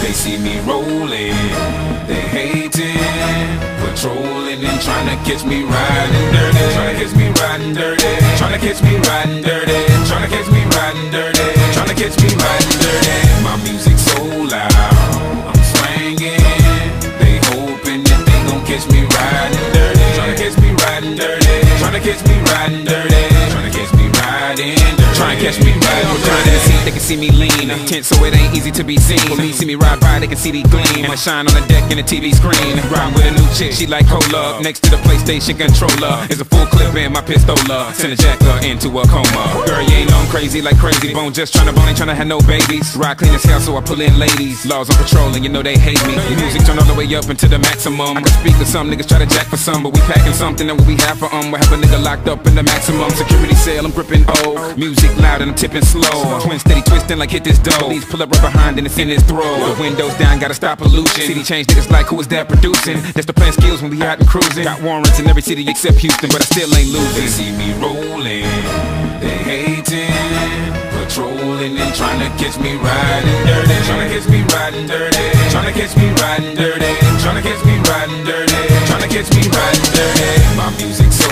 They see me rolling, they hating, patrolling and trying to catch me riding dirty. Trying to catch me riding dirty. Trying to catch me riding dirty. Trying to catch me riding dirty. Trying to catch me riding dirty. My music so loud, I'm swinging. They hoping that they gon' catch me riding dirty. Trying to catch me riding dirty. Trying to catch me riding dirty. Trying to catch me riding dirty. Try and catch me riding dirty. They can see me lean, tense so it ain't easy to be seen. For me, see me ride by, they can see the gleam. I shine on the deck in the TV screen. Ride with a new chick, she like cola. Next to the PlayStation controller is a full clip in my pistola. Send a jacker into a coma. Girl, you ain't know I'm crazy like Crazy Bone. Just tryna bone, ain't tryna have no babies. Ride clean as hell, so I pull in ladies. Laws on patrol and you know they hate me. The music turn all the way up into the maximum. I can speak with some niggas try to jack for some, but we packing something that what we have for We have a nigga locked up in the maximum security cell. I'm gripping O. Music loud and I'm tipping slow. Twin steady twisting like hit this dough. Police pull up right behind and it's in his throat. The windows down, gotta stop pollution. City change niggas like who is that producing? That's the plan skills when we out and cruising. Got warrants in every city except Houston, but I still ain't losing. They see me rolling, they hating, patrolling and trying to catch me riding dirty. Trying to catch me riding dirty. Trying to catch me riding dirty. Trying to catch me riding dirty. Trying to catch me riding dirty. My music so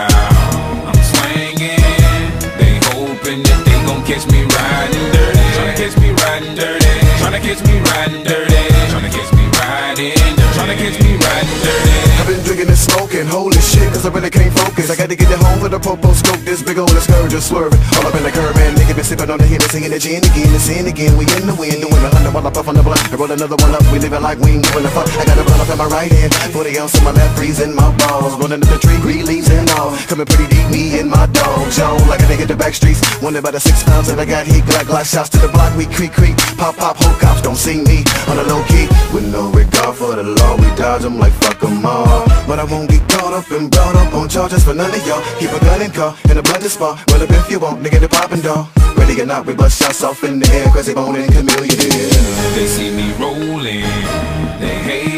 loud, I'm swinging. They hoping that they gon' catch me riding dirty. Tryna catch me riding dirty. Tryna catch me riding dirty. Tryna catch me riding dirty. Tryna catch me riding dirty. I've been drinking and smoking, holy shit, cause I really can't focus. I gotta get it home with a popo scope, this big ol' scourge just swerving. All up in the curb, man, nigga been sipping on the Hennessy and the gin again and sin again. We in the wind, doing 100 while I puff on the blunt. I roll another one up, we living like we ain't giving a fuck. I got a blunt up in my right hand, 40 ounce in my left, freezing my balls. Running up the tree, green leaves and all. Coming pretty deep, me and my dog, Joe. Like a nigga the back streets, wondering about the 6 pounds that I got here. Glock shots to the block, we creak, pop, whole cops don't see me on the low key. With no regard for the law, we dodge them like fuck them all. But I won't get caught up and brought up on charges for none of y'all. Keep a gun in car, in a blended spot. Well up if you want, nigga the poppin' dog. Ready or not, we bust shots off in the air. Crazy Bone and Chameleon, yeah. They see me rolling, they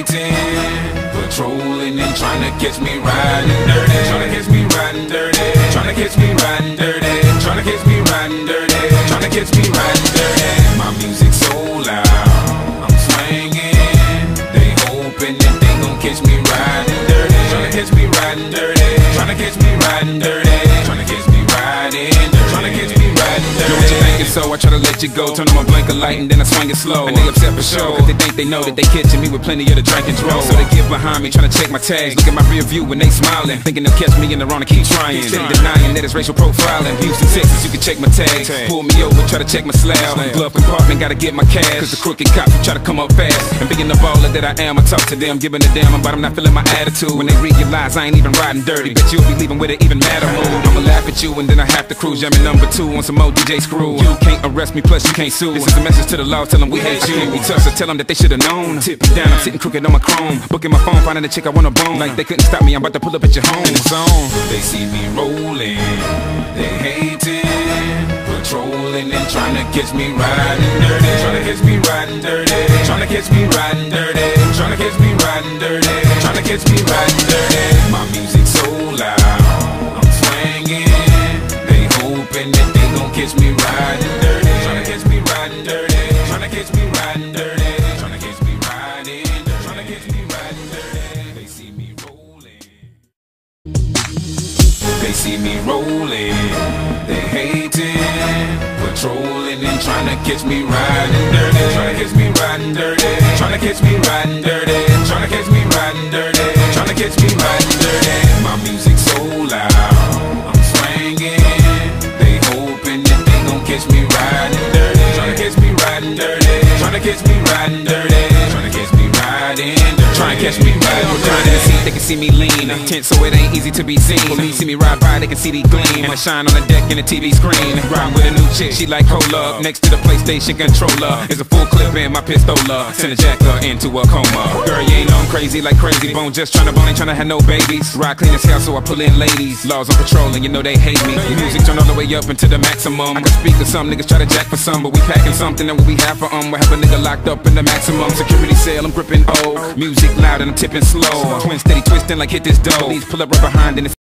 hating, patrolling and trying to catch me riding dirty. Trying to catch me riding dirty. Trying to catch me riding dirty. Trying to catch me riding dirty. Trying to catch me riding dirty. My music so loud, I'm swinging. They hoping that they gon' catch me riding dirty. Trying to catch me riding dirty. Trying to catch me riding dirty. Trying to catch me riding dirty. Trying to catch me riding dirty. Know what you thinking, so I try to let you go. Turn on my blinker light and then I swing it slow. And they upset for sure, cause they think they know that they catching me with plenty of the drink and draw. So they get behind me, trying to check my tags. Look at my rear view when they smiling, thinking they'll catch me in the wrong and keep trying. Steady denying that it's racial profiling. Houston, Texas, you can check my tags. Pull me over, try to check my slab. Glove compartment, gotta get my cash. Cause the crooked cops try to come up fast. And being the baller that I am, I talk to them, giving a damn about I'm not feeling my attitude. When they realize I ain't even riding dirty, but you'll be leaving with an even madder mood. I'ma laugh at you and then I have to cruise. Jamming number 2 on some more DJ screw. You can't arrest me, plus you can't sue. This is a message to the law, tell them we hate you. We tough, so tell them that they should've known. Tip me down, I'm sitting crooked on my chrome. Booking my phone, finding a chick I wanna bone. Like they couldn't stop me, I'm about to pull up at your home. In the zone. They see me rolling, they hating, patrolling and trying to catch me riding dirty. Trying to catch me riding dirty. Trying to catch me riding dirty. Trying to catch me riding dirty. Trying to catch me riding dirty. My music so loud, I'm swinging. They hoping that they gon' catch me riding dirty. Trying to catch me riding dirty. Trying to catch me riding dirty. Trying to catch me riding dirty. Trying to catch me riding dirty. They see me rolling. They see me rolling, they hating, patrolling and trying to catch me riding dirty. Trying to catch me riding dirty. Trying to catch me riding dirty. Trying to catch me riding dirty. Trying to catch me riding dirty. My music so loud, I'm swinging. They hoping that they gon' catch me riding dirty. Trying to catch me riding dirty. Trying to catch me riding dirty. Trying to catch me riding dirty. Trying to catch me riding dirty. They can see me lean, tense so it ain't easy to be seen. For me, see me ride by, they can see the gleam. And I shine on the deck in the TV screen. Ride with a new chick, she like cola. Next to the PlayStation controller is a full clip in my pistola. Send a jacker into a coma. Girl, you ain't know I'm crazy like Crazy Bone. Just tryna bone, ain't tryna have no babies. Ride clean as hell, so I pull in ladies. Laws on patrol and you know they hate me. The music turn all the way up into the maximum. I can speak with some niggas try to jack for some, but we packing something that what we have for We have a nigga locked up in the maximum security cell. I'm gripping O. Music loud and I'm tipping slow. Twin steady twisting like hit this dough. Police pull up right behind and it's